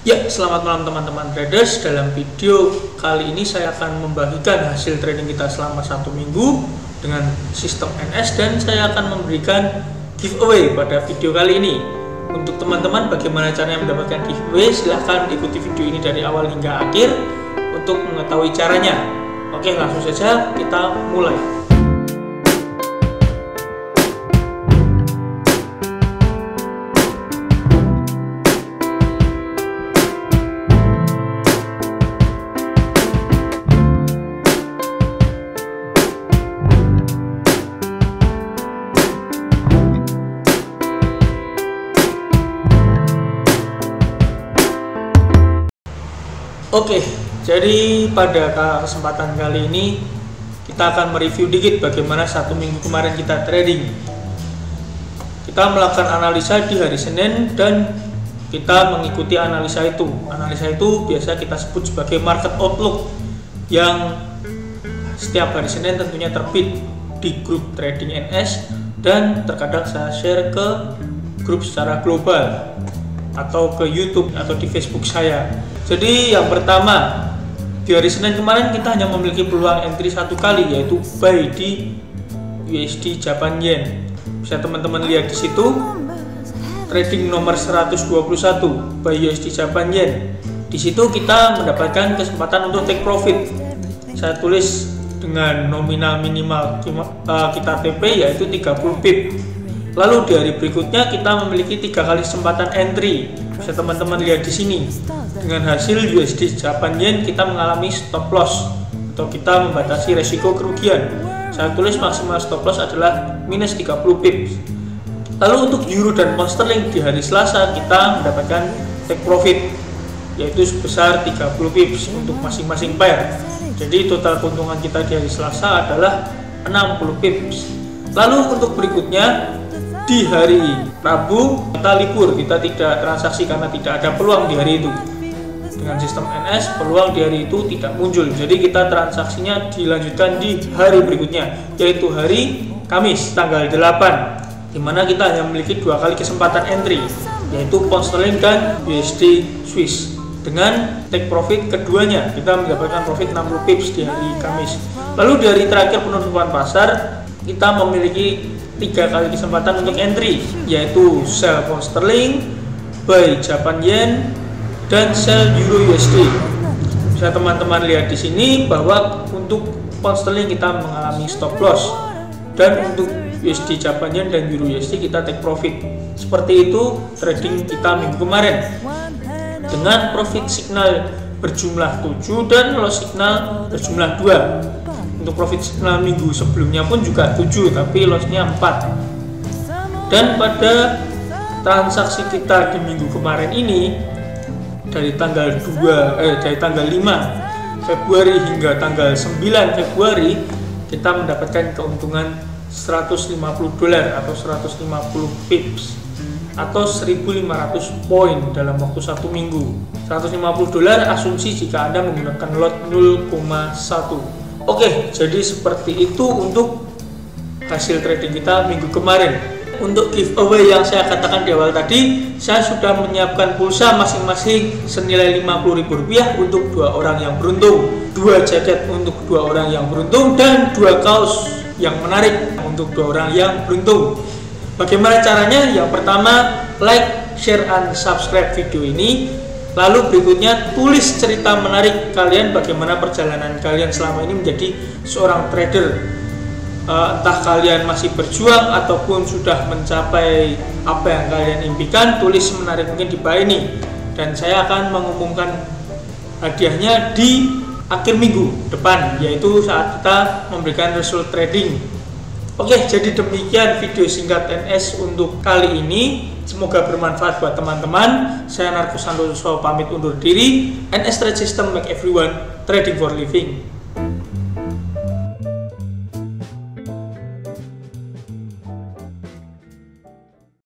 Ya, selamat malam teman-teman traders. Dalam video kali ini saya akan membagikan hasil trading kita selama 1 minggu dengan sistem NS, dan saya akan memberikan giveaway pada video kali ini. Untuk teman-teman bagaimana caranya mendapatkan giveaway, silahkan ikuti video ini dari awal hingga akhir untuk mengetahui caranya. Oke, langsung saja kita mulai. Oke, jadi pada kesempatan kali ini kita akan mereview dikit bagaimana 1 minggu kemarin kita trading. Kita melakukan analisa di hari Senin dan kita mengikuti analisa itu. Analisa itu biasa kita sebut sebagai market outlook yang setiap hari Senin tentunya terbit di grup trading NS, dan terkadang saya share ke grup secara global atau ke YouTube atau di Facebook saya. Jadi yang pertama, di hari Senin kemarin kita hanya memiliki peluang entry 1 kali, yaitu buy di USD Japan Yen. Bisa teman-teman lihat di situ, trading nomor 121 buy USD Japan Yen. Di situ kita mendapatkan kesempatan untuk take profit. Saya tulis dengan nominal minimal kita TP yaitu 30 pip. Lalu di hari berikutnya kita memiliki 3 kali kesempatan entry. Bisa teman-teman lihat di sini. Dengan hasil USD Japan Yen kita mengalami stop loss atau kita membatasi resiko kerugian. Saya tulis maksimal stop loss adalah minus 30 pips. Lalu untuk Euro dan Pound Sterling di hari Selasa kita mendapatkan take profit yaitu sebesar 30 pips untuk masing-masing pair. Jadi total keuntungan kita di hari Selasa adalah 60 pips. Lalu untuk berikutnya di hari Rabu kita libur, kita tidak transaksi karena tidak ada peluang di hari itu. Dengan sistem NS, peluang di hari itu tidak muncul, jadi kita transaksinya dilanjutkan di hari berikutnya, yaitu hari Kamis tanggal 8, dimana kita hanya memiliki 2 kali kesempatan entry, yaitu Pound Sterling dan USD Swiss. Dengan take profit keduanya kita mendapatkan profit 60 pips di hari Kamis. Lalu di hari terakhir penutupan pasar kita memiliki 3 kali kesempatan untuk entry, yaitu sell Pound Sterling, buy Japan Yen, dan sell Euro USD. Bisa teman-teman lihat di sini bahwa untuk Pound Sterling kita mengalami stop loss, dan untuk USD Japan Yen dan Euro USD kita take profit. Seperti itu trading kita minggu kemarin dengan profit signal berjumlah 7 dan loss signal berjumlah 2. Untuk profit signal minggu sebelumnya pun juga 7, tapi lossnya 4. Dan pada transaksi kita di minggu kemarin ini dari tanggal 5 Februari hingga tanggal 9 Februari kita mendapatkan keuntungan $150 atau 150 pips atau 1.500 poin dalam waktu 1 minggu. $150 asumsi jika Anda menggunakan lot 0,1. Oke, jadi seperti itu untuk hasil trading kita minggu kemarin. Untuk giveaway yang saya katakan di awal tadi, saya sudah menyiapkan pulsa masing-masing senilai Rp50.000 untuk 2 orang yang beruntung, 2 jaket untuk 2 orang yang beruntung, dan 2 kaos yang menarik untuk 2 orang yang beruntung. Bagaimana caranya? Yang pertama, like, share, and subscribe video ini. Lalu berikutnya tulis cerita menarik kalian, bagaimana perjalanan kalian selama ini menjadi seorang trader. Entah kalian masih berjuang ataupun sudah mencapai apa yang kalian impikan, tulis menarik mungkin di bawah ini, dan saya akan mengumumkan hadiahnya di akhir minggu depan, yaitu saat kita memberikan result trading. Oke, jadi demikian video singkat NS untuk kali ini. Semoga bermanfaat buat teman-teman. Saya Narko Santoso pamit undur diri. NS Trade System make everyone trading for living.